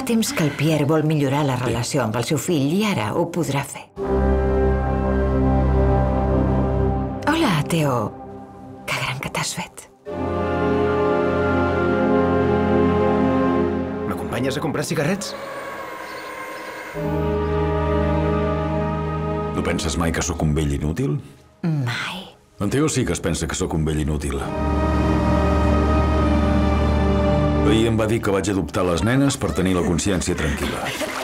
temps que el Pierre vol millorar la relació amb el seu fill i ara ho podrà fer. Hola, Theo. Que gran que t'has fet. M'acompanyes a comprar cigarrets? No penses mai que sóc un vell inútil? Mai. En Theo sí que es pensa que sóc un vell inútil. Ahir em va dir que vaig adoptar les nenes per tenir la consciència tranquil·la.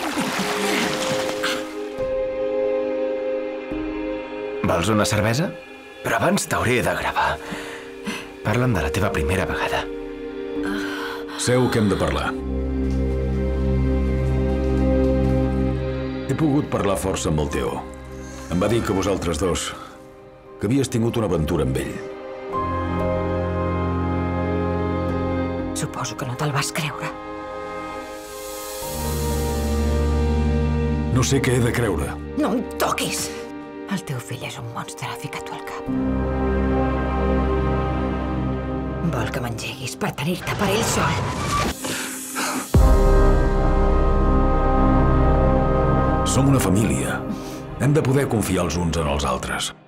Vols una cervesa? Però abans t'hauré de gravar. Parla'm de la teva primera vegada. Seu que hem de parlar. He pogut parlar força amb el Theo. Em va dir que vosaltres dos, que havies tingut una aventura amb ell. Suposo que no te'l vas creure. No sé què he de creure. No em toquis! El teu fill és un monstre, fica-t'ho al cap. Vol que m'engeguis per tenir-te per ell sol. Som una família. Hem de poder confiar els uns en els altres.